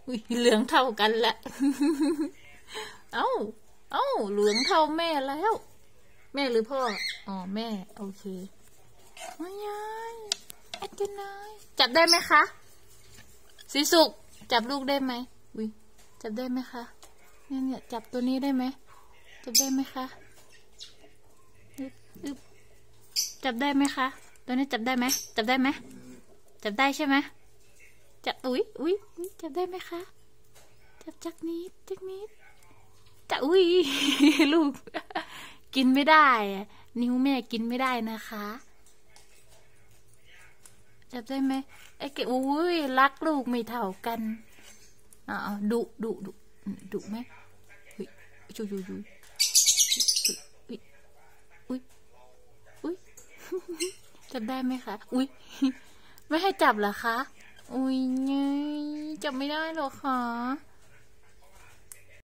อุ้ยเหลืองเท่ากันละเอ้าเอ้าเหลืองเท่าแม่แล้วแม่หรือพ่ออ๋อแม่โอเคไม่ยายแอดกันนายจับได้ไหมคะสีสุกจับลูกได้ไหมอุ้ยจับได้ไหมคะเนี่ยจับตัวนี้ได้ไหมจับได้ไหมคะจับได้ไหมคะตัวนี้จับได้ไหมจับได้ไหมจับได้ใช่ไหมจับอุ้ยจับได้ไหมคะจับจักนิดจับอุ้ย ลูกกินไม่ได้นิ้วแม่กินไม่ได้นะคะจับได้ไหมไอ้เก๋อุ้ยรักลูกไม่เท่ากันดุไหมอุ้ยจุยอุ้ยจับได้ไหมคะอุ้ยไม่ให้จับเหรอคะอุ้ยไงจับไม่ได้หรอคะ